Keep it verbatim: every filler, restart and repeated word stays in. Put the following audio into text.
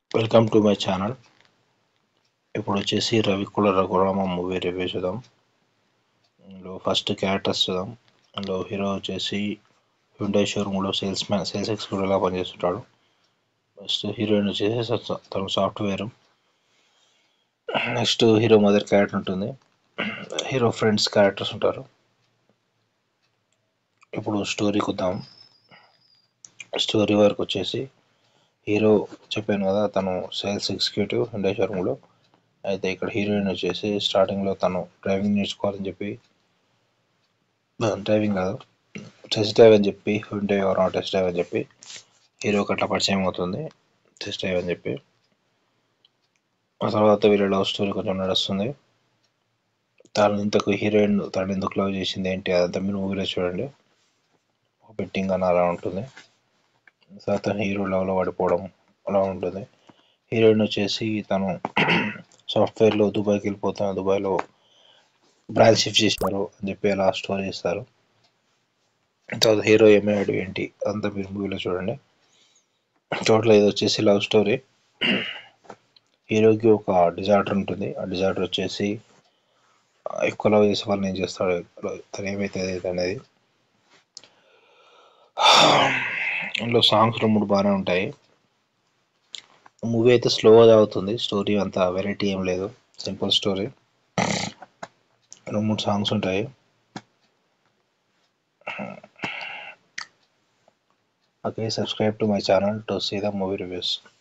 Welcome to my channel. ఇప్పుడు వచ్చేసి రవికుల Raghurama movie review చూద్దాం. అందులో ఫస్ట్ క్యారెక్టర్స్ చూద్దాం. అందులో హీరో వచ్చేసి హ్యుండై షోరూంలో సేల్స్ మ్యాన్ సేల్స్ ఎగ్జిక్యూటివ్లా పనిచేస్తుంటాడు. నెక్స్ట్ హీరోయిన్ వచ్చేసి తను software. Next hero mother character ఉంటుంది. హీరో ఫ్రెండ్స్ క్యారెక్టర్స్ ఉంటారు. ఇప్పుడు స్టోరీకి వద్దాం. స్టోరీ వరకు వచ్చేసి హీరో చెప్పాను కదా, తను సేల్స్ ఎగ్జిక్యూటివ్ హ్యుండై షోరూంలో. అయితే ఇక్కడ హీరోయిన్ వచ్చేసి స్టార్టింగ్లో తను డ్రైవింగ్ నేర్చుకోవాలని చెప్పి డ్రైవింగ్ కాదు టెస్ట్ డ్రైవ్ అని చెప్పి హ్యుండై ఎవరో టెస్ట్ డ్రైవ్ అని చెప్పి హీరోకి అట్లా పరిచయం అవుతుంది. టెస్ట్ డ్రైవ్ అని చెప్పి ఆ తర్వాత వీళ్ళ లవ్ స్టోరీ కొంచెం నడుస్తుంది. తను ఇంతకు హీరోయిన్ తను ఎందుకు లవ్ చేసింది ఏంటి అదంతా మీరు మూవీలో చూడండి. బెట్టింగ్ అని అలా ఉంటుంది. తర్వాత హీరో లవ్లో పడిపోవడం అలా ఉంటుంది. హీరోయిన్ వచ్చేసి తను సాఫ్ట్వేర్లో దుబాయ్కి వెళ్ళిపోతాను, దుబాయ్లో బ్రాంచ్ షిఫ్ట్ చేసినారు అని చెప్పి అలా స్టోరీ ఇస్తారు. తర్వాత హీరో ఏమయ్యాడు ఏంటి అంతా మీరు మూవీలో చూడండి. టోటల్ ఇది వచ్చేసి లవ్ స్టోరీ. హీరోకి ఒక డిజార్డర్ ఉంటుంది. ఆ డిజార్డర్ వచ్చేసి ఎక్కువ లవ్ చేసే వాళ్ళని ఏం చేస్తాడు, తను ఏమైతుంది అనేది. అందులో సాంగ్స్ రెండు మూడు బాగానే ఉంటాయి. మూవీ అయితే స్లోగా అవుతుంది. స్టోరీ అంత వెరైటీ ఏం లేదు, సింపుల్ స్టోరీ. రెండు మూడు సాంగ్స్ ఉంటాయి. Okay, subscribe to my channel to see the movie reviews.